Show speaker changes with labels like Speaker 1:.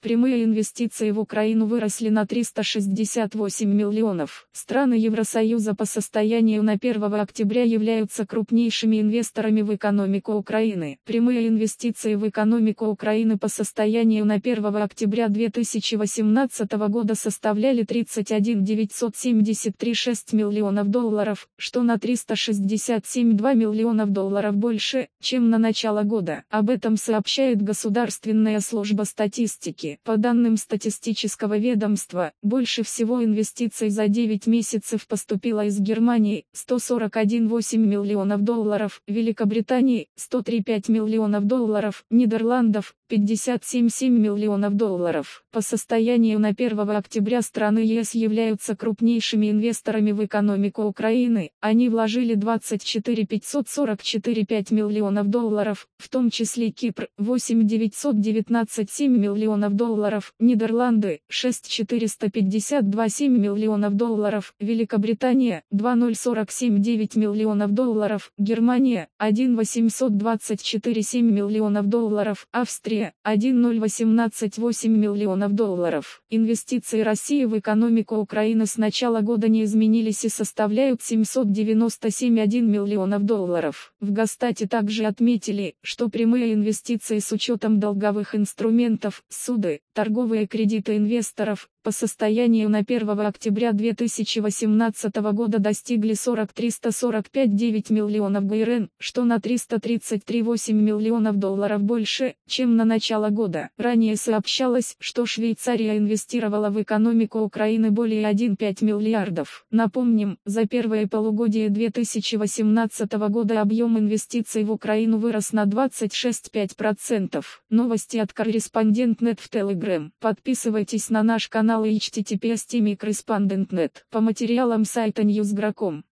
Speaker 1: Прямые инвестиции в Украину выросли на 368 миллионов. Страны Евросоюза по состоянию на 1 октября являются крупнейшими инвесторами в экономику Украины. Прямые инвестиции в экономику Украины по состоянию на 1 октября 2018 года составляли 31 973,6 миллионов долларов, что на 367,2 миллионов долларов больше, чем на начало года. Об этом сообщает Государственная служба статистики. По данным статистического ведомства, больше всего инвестиций за 9 месяцев поступило из Германии – 141,8 миллионов долларов, Великобритании – 103,5 миллионов долларов, Нидерландов – 57,7 миллионов долларов. По состоянию на 1 октября страны ЕС являются крупнейшими инвесторами в экономику Украины. Они вложили 24 544,5 миллионов долларов, в том числе Кипр – 8 919,7 миллионов долларов, Нидерланды – 6 452,7 миллионов долларов, Великобритания – 2,047,9 миллионов долларов, Германия – 1,824,7 миллионов долларов, Австрия – 1,018,8 миллионов долларов. Инвестиции России в экономику Украины с начала года не изменились и составляют 797,1 миллионов долларов. В Госстате также отметили, что прямые инвестиции с учетом долговых инструментов, суды, торговые кредиты инвесторов, по состоянию на 1 октября 2018 года достигли 345,9 миллионов гривен, что на 333,8 миллионов долларов больше, чем на начало года. Ранее сообщалось, что Швейцария инвестировала в экономику Украины более 1,5 миллиардов. Напомним, за первое полугодие 2018 года объем инвестиций в Украину вырос на 26,5%. Новости от Корреспондент.нет в Telegram. Подписывайтесь на наш канал и https://correspondent.net по материалам сайта Newsgro.com.